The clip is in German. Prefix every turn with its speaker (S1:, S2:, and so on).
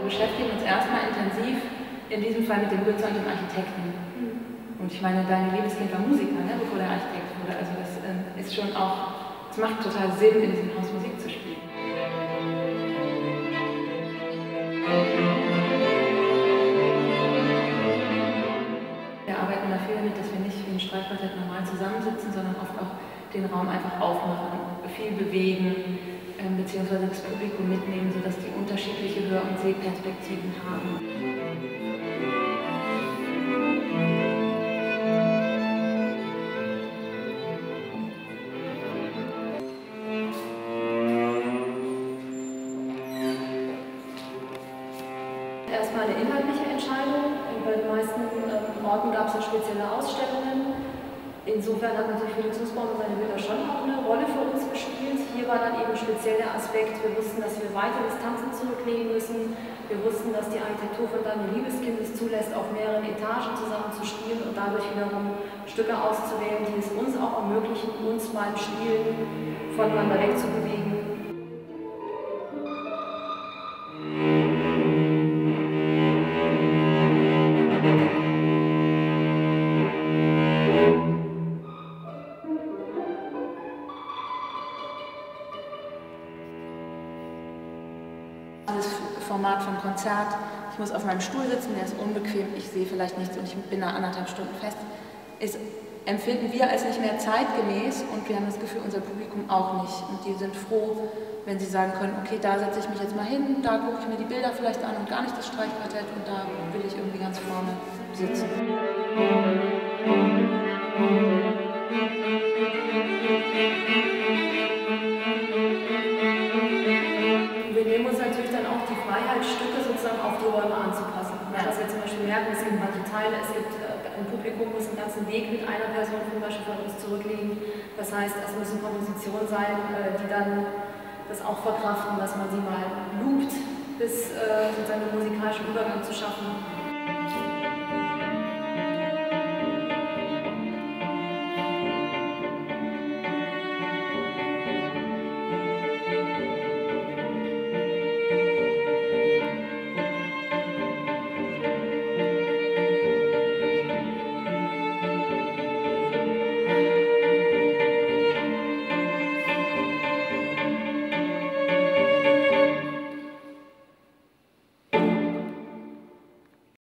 S1: beschäftigen uns erstmal intensiv, in diesem Fall mit dem Künstler und dem Architekten. Und ich meine, dein Liebeskind war Musiker, ne, bevor der Architekt wurde. Also das ist schon auch, es macht total Sinn, in diesem Haus Musik zu spielen. Wir arbeiten da viel damit, dass wir nicht wie ein Streichquartett normal zusammensitzen, sondern oft auch den Raum einfach aufmachen, viel bewegen, beziehungsweise das Publikum mitnehmen, sodass die unterschiedliche Hör- und Sehperspektiven haben.
S2: Erstmal eine inhaltliche Entscheidung. Bei den meisten Orten gab es ja spezielle Ausstellungen. Insofern hat natürlich Felix Nussbaum und seine Bilder schon auch eine Rolle für uns gespielt. Hier war dann eben speziell der Aspekt, wir wussten, dass wir weite Distanzen zurücklegen müssen. Wir wussten, dass die Architektur von Daniel Libeskind es zulässt, auf mehreren Etagen zusammen zu spielen und dadurch wiederum Stücke auszuwählen, die es uns auch ermöglichen, uns beim Spielen voneinander wegzubewegen.
S1: Das Format vom Konzert, ich muss auf meinem Stuhl sitzen, der ist unbequem, ich sehe vielleicht nichts und ich bin da 1,5 Stunden fest, empfinden wir als nicht mehr zeitgemäß und wir haben das Gefühl, unser Publikum auch nicht. Und die sind froh, wenn sie sagen können, okay, da setze ich mich jetzt mal hin, da gucke ich mir die Bilder vielleicht an und gar nicht das Streichquartett und da will ich irgendwie ganz vorne sitzen.
S2: Wir nehmen uns natürlich dann auch die Freiheit, Stücke sozusagen auf die Räume anzupassen. Ja. Dass wir zum Beispiel merken, es gibt manche Teile, es gibt ein Publikum, muss einen ganzen Weg mit einer Person zum Beispiel von uns zurücklegen. Das heißt, es müssen Kompositionen sein, die dann das auch verkraften, dass man sie mal loopt, bis sozusagen einen musikalischen Übergang zu schaffen.